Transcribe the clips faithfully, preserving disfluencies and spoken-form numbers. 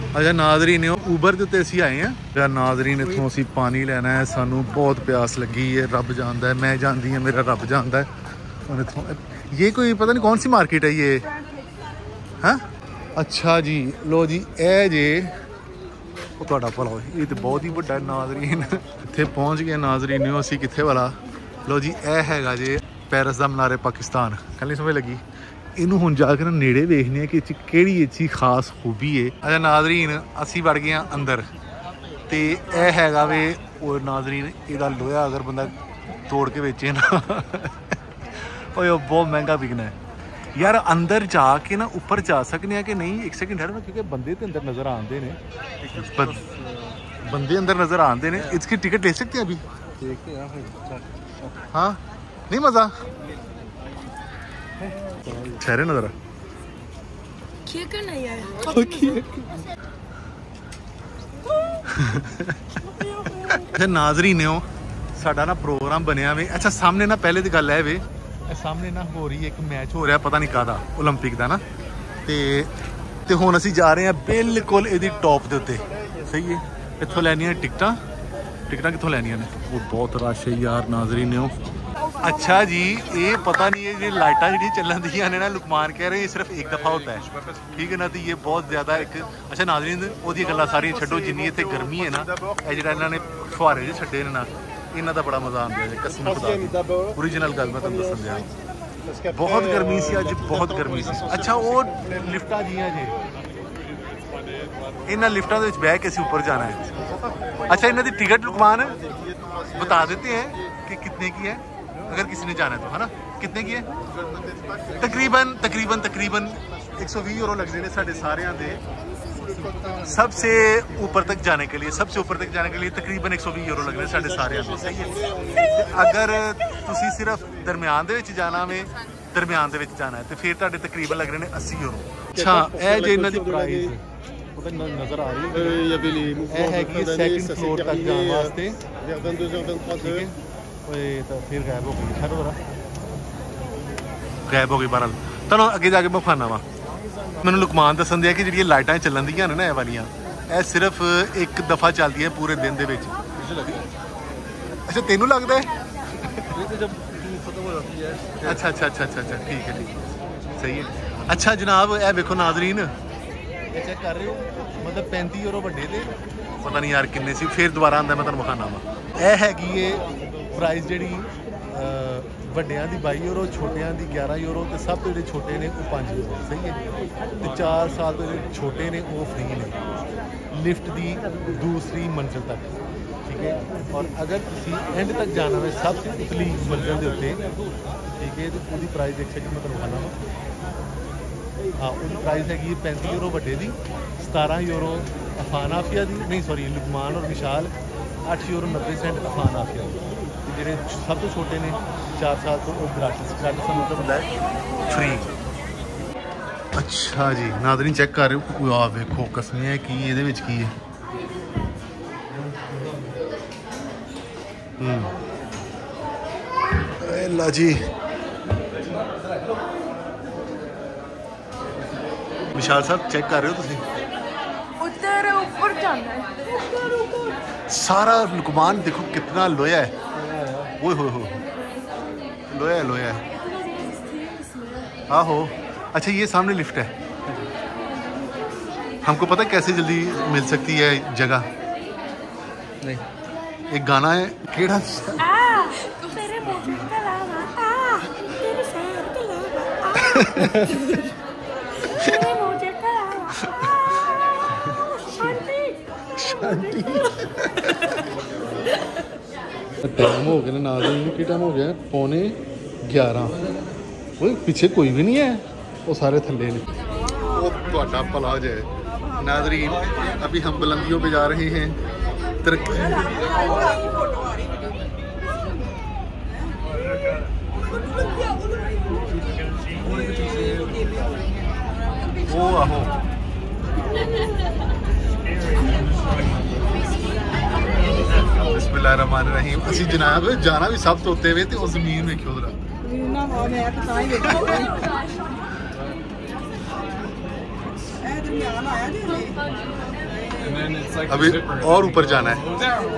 अच्छा नाज़रीन उबर के उत्ते असीं आए हैं नाज़रीन, इत्थों असीं पानी लेना है, सानू बहुत प्यास लगी है, रब जानदा है, मैं जानदी हाँ मेरा रब जानदा है। और इत्थों ये कोई पता नहीं कौन सी मार्केट है ये, हाँ अच्छा जी लो जी ए जे तुहाडा भला होए, ये तो बहुत ही बड़ा नाज़रीन इत्थे पहुँच गए नाज़रीन। असीं कित्थे वाला लो जी ए हैगा जे पेरिस दा मीनार पाकिस्तान, कल समझ लगी। इनू हुण जाकर नेड़े देखने कि किहड़ी इची खास खूबी है। अच्छा नाज़रीन असी वड़ गए अंदर तो यह हैगा वे और नाज़रीन इहदा लोहा अगर बंदा तोड़ के बेचे ना ओए बहुत महंगा बिकना है यार। अंदर जाके ना ऊपर जा सकने हैं कि नहीं, एक सेकंड ठहरो क्योंकि बंदे तो अंदर नज़र आते हैं, बंदे अंदर नज़र आते हैं। इसकी टिकट ले सकते हैं अभी? हाँ नहीं मज़ा ठहरे ना जरा नाज़रीन ने साडा ना प्रोग्राम बनया वे। अच्छा सामने ना पहले तो गल है वे सामने ना हो रही एक मैच हो रहा पता नहीं कादा ओलंपिक का ना ते ते हुण असीं जा रहे हैं बिल्कुल इहदी टॉप दे उत्ते। सही है इत्थों लैनियां टिकटां टिकटां कित्थों लैनियां ने? वो बहुत रश है यार नाज़रीन ने। अच्छा जी ये पता नहीं है ये लाइटा जी चलन दी ने ना लुकमान कह रहे हैं सिर्फ एक दफ़ा होता है, ठीक है ना। तो ये बहुत ज़्यादा एक अच्छा नाज़रीन वो गल्लां सारियां छड्डो, जिन्नी इत्थे गर्मी है ना ये जिहड़ा इन्हां ने फुहारे जे छड्डे ने ना इन्हां दा बड़ा मज़ा आंदा है। कसम खुदा ओरिजिनल गल मैं तुहानूं दस्सण दियां बहुत गर्मी सी अज, बहुत गर्मी सी। अच्छा वो लिफ्टां जियां जे इन्हां लिफ्टां दे विच बैठ के असीं ऊपर जाना है। अच्छा इन्हां दी टिकट लुकमान बता देते हैं कि कितने की है अगर किसी ने जाना है तो, है ना? कितने की है? तकरीबन तकरीबन तकरीबन एक सौ बीस यूरो लग जाने साढ़े सारे दे सबसे ऊपर तक जाने के लिए, सबसे ऊपर तक जाने के लिए तकरीबन एक सौ बीस यूरो लगने साढ़े सारे दे। सही है अगर तुसी सिर्फ दरम्यान दे विच जाना वे दरम्यान दे विच जाना है तो फिर तुहाडे तकरीबन लग रहे हैं अस्सी यूरो। अच्छा ए जे इन्हां दी प्राइस नज़र आ रही है है कि सेकंड फ्लोर तक जाने वास्ते ठीक है। तो फिर गायब हो गई खैर हो गायब हो गई बहरहाल तो अगे जाके मैं खाना वा मैंने लुकमान दसन दिया कि जी लाइटां चलन दियां ने ना ये वालियां ये सिर्फ एक दफ़ा चलती है पूरे दिन दे विच। अच्छा तेनू लगता है अच्छा अच्छा अच्छा अच्छा अच्छा ठीक है ठीक सही है। अच्छा जनाब ए देखो नाज़रीन ये चेक कर रहे हो मतलब पैंती यूरो वड्डे दे पता नहीं यार किन्ने सी फिर दोबारा आंदा मैं तुहानूं विखाना वा। यह हैगी ये प्राइस जी वड्डियां दी बाई यूरो छोटियां दी ग्यारह यूरो तो सब जो छोटे ने वो पाँच यूरो। सही है तो चार साल तो जो छोटे ने वो फ्री ने लिफ्ट की दूसरी मंजिल तक ठीक है। और अगर तुम एंड तक जाना है सबसे उतली मंजिल के उत्ते ठीक है तो वो प्राइस एक सेकंड मैं तुहानूं विखाना वा। हाँ वो प्राइस हैगी पैंती यूरो वड्डे दी, सतारह यूरो अफान आफिया दी नहीं सॉरी लुकमान और विशाल, अठ यूरो नब्बे सेंट अफान आफिया जो सब तो छोटे ने चार साल तो वो ग्राटिस ग्राटिस का मतलब होता है फ्री। अच्छा जी नाज़रीन चेक कर रहे हो आ देखो कसमियां की ये की है ला जी विशाल साहब चेक कर रहे हो तुसी उधर ऊपर जाना है सारा लुकमान देखो कितना लोया है वो हो हो लोया लोया है आहो। अच्छा ये सामने लिफ्ट है हमको पता है कैसे जल्दी मिल सकती है जगह नहीं एक गाना है केड़ा टाइम हो गया नाज़रीन की टाइम हो गया पौने ग्यारह वो पीछे कोई भी नहीं है वो सारे थल्ले ने वो ਤੁਹਾਡਾ भला हो जाए। नाज़रीन अभी हम बुलंदियों पे जा रहे हैं तरक्की वो आहो बिस्मिल्लाहिर्रहमानिर्रहीम असी जनाब जाना भी सब तो उत्ते वे ते उस जमीन वेखियो जरा अभी और ऊपर जाना है।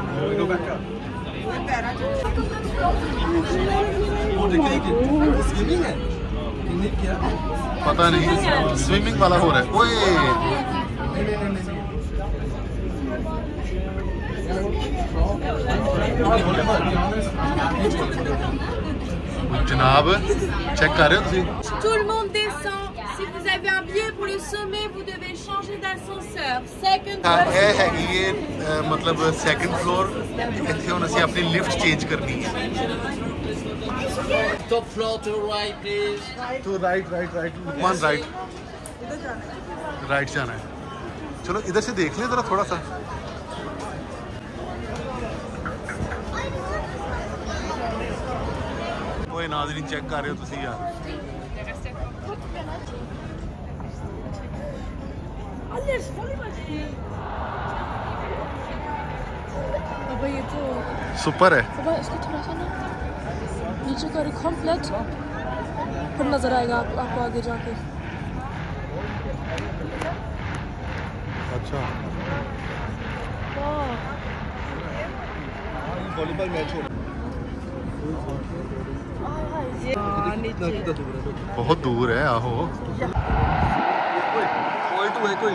पता नहीं स्विमिंग वाला हो रहा है। ओए जनाब चेक कर रहे हो तुसी? Tout le monde descend. Si vous avez un billet pour le sommet, vous devez changer d'ascenseur. Second हाँ, floor. ਇਹ ਹੈਗੀ ਏ ਅ, ਮਤਲਬ ਸੈਕੰਡ ਫਲੋਰ। ਇੱਥੇ ਹੁਣ ਅਸੀਂ ਆਪਣੀ ਲਿਫਟ ਚੇਂਜ ਕਰਨੀ ਹੈ। Top floor to right, please. तो right right right one right right जाना है। चलो इधर से देख लें जरा थोड़ा सा। ओए नाज़रीन चेक कर रहे हो तुसी यार? Aber ये तो सुपर है। aber इसको थोड़ा सा ना नीचे करो कंप्लीट, फिर नजर आएगा आप, आपको आगे जाके। अच्छा वॉलीबॉल मैच हो बहुत दूर है। आहो कोई तो है कोई।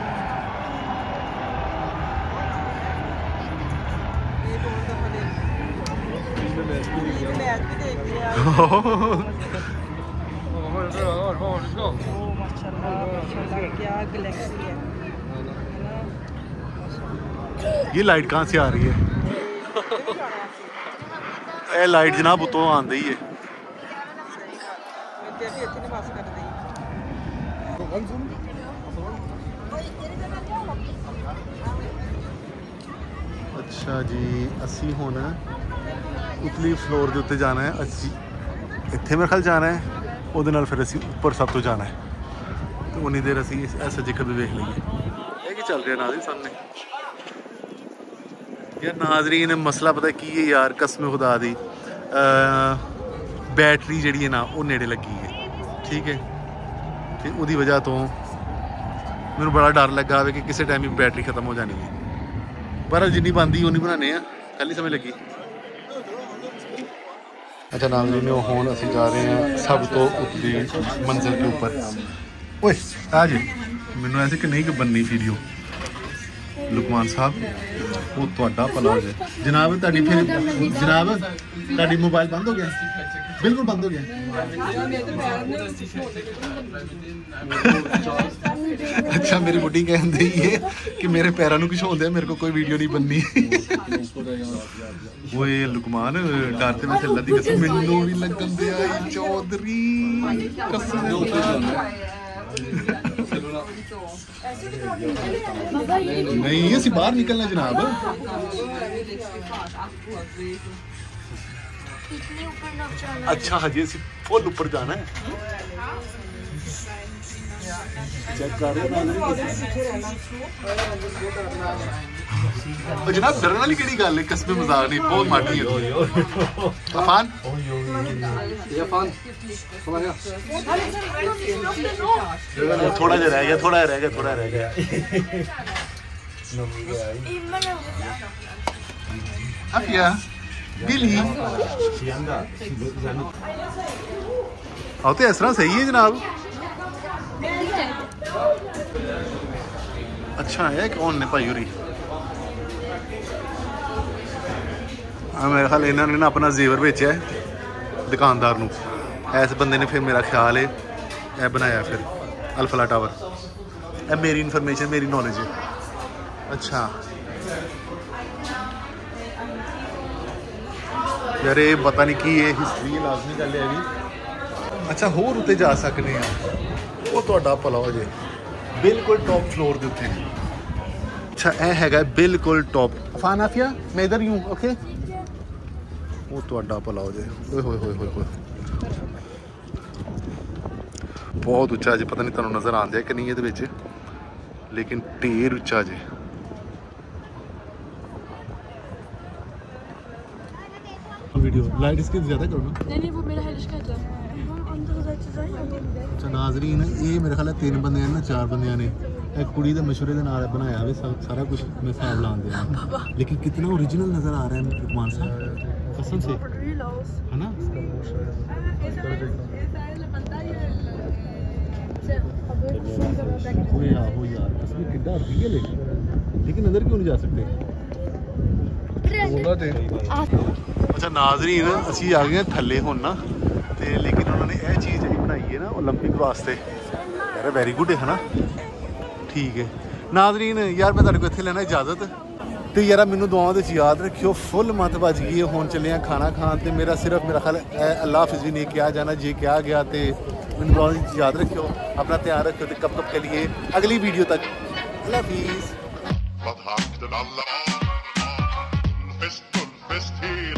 ये लाइट कहाँ से आ रही है? ये लाइट जनाब उतो आंदी है। अच्छा जी असी हुण उतली फ्लोर के उत्ते जाना है। असी इत्थे मेरे ख्याल जाना है, उहदे नाल फिर असी उपर सब तो जाना है। तो उन्नी देर असी ऐसा जिक्र भी देख लीए। ये की चल रहा नाज़रीन सामने यार? नाज़रीन मसला पता की है यार, कसम खुदा दी बैटरी जी है ना वो नेड़े लगी है, ठीक है। तो उसकी वजह तो मैंने बड़ा डर लगा कि किसी टाइम भी बैटरी खत्म हो जानी है। पर जिन्नी बनती उन्नी बनाने कल ही समय लगी। अच्छा नाज़रीन हुण असीं जा रहे हैं सब तो उतली मंजिल के ऊपर। ओए आ जी मैनू ऐसे कि नहीं कि बननी वीडियो लुकमान साहब वो तुहाडा भला हो जाए। जनाब तुहाडी फिर जनाब तुहाडी मोबाइल बंद हो गया? बिल्कुल बंद हो गया। अच्छा मेरी बुढ़ी कहते ही है कि मेरे पैरों में कुछ होता है, मेरे को कोई वीडियो नहीं बननी। वो ये लुकमान डरते वैसे अल्लाह दी कसम मैनू भी लगन दिया चौधरी कसम नहीं असी बाहर निकलना जनाब। अच्छा हजी असी फुल ऊपर जाना है। चेक कर रहे हो जनाब डरने वाली केड़ी गल है? कसम मजाक नहीं, बहुत माटी है। अफान थोड़ा जा रह गया, थोड़ा रह गया, थोड़ा रह गया। अफिया बिली आओ तो इस तरह सही है जनाब। अच्छा है कौन ने भाई होरी? हाँ मेरे ख्याल इन्होंने ना अपना जेवर बेचा है दुकानदार नू। इस बंदे ने फिर मेरा ख्याल है यह बनाया फिर अल्फला टावर। यह मेरी इन्फॉर्मेशन मेरी नॉलेज है। अच्छा यार ये पता नहीं की है हिस्ट्री है, लाजमी गल है भी। अच्छा होर उत्ते जा सकते हैं वो तुहाडा भला हो जाए। बिल्कुल टॉप फ्लोर के उत्ते। अच्छा यह हैगा बिल्कुल टॉप। अफान आफिया मैं इधर ही हूँ ओके। वो तुहाडा भला हो जाए। ओए होए होए होए होए बहुत उच्चा जे, पता नहीं तुहानू नज़र आंदा है कि नहीं ये, लेकिन ढेर उच्चा जे। वीडियो लाइट इसकी ज़्यादा करो ना। नहीं नहीं वो मेरा हेलिस्कॉप्टर है। हम अंदर जाके जाएंगे। अच्छा नाज़रीन ये मेरे ख्याल तीन बंदे हैं ना चार बंदे ने एक कुड़ी दे मशवरे दे नाल बनाया वे सारा कुछ मैं हिसाब लान दे लेकिन कितना ओरिजिनल नज़र आ रहा है रुकमान साहब कसम से है ना। हो यार हो यार कसम कितना रियल है लेकिन अंदर क्यों नहीं जा सकते। अच्छा नाज़रीन असी आ गए थल्ले हुण ना ते लेकिन उन्होंने यह चीज़ जी बनाई है ना ओलंपिक वास्ते यार वेरी गुड है ना। ठीक है नाज़रीन यार मैं तुहाडे कोल इत्थे लेना इजाज़त तो यार मैनू दुआओं दे याद रखियो फुल मत बज गई हुण चले खाना खान तो मेरा सिर्फ मेरा ख्याल अल्लाह हाफिज़ भी नहीं किया जाना जे क्या गया तो मैनू दुआओं दी याद रखियो अपना ध्यान रखियो तो कब कब के लिए अगली वीडियो तक अल्लाह हाफिज़।